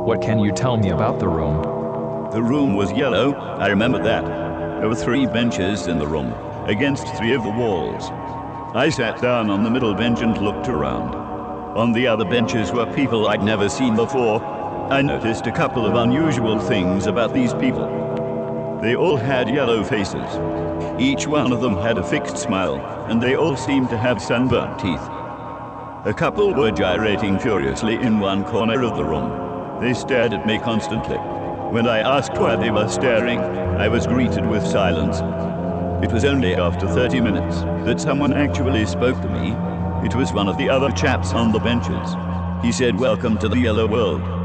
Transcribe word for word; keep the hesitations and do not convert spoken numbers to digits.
What can you tell me about the room? The room was yellow, I remember that. There were three benches in the room, against three of the walls. I sat down on the middle bench and looked around. On the other benches were people I'd never seen before. I noticed a couple of unusual things about these people. They all had yellow faces. Each one of them had a fixed smile, and they all seemed to have sunburnt teeth. A couple were gyrating furiously in one corner of the room. They stared at me constantly. When I asked why they were staring, I was greeted with silence. It was only after thirty minutes that someone actually spoke to me. It was one of the other chaps on the benches. He said, "Welcome to the yellow world."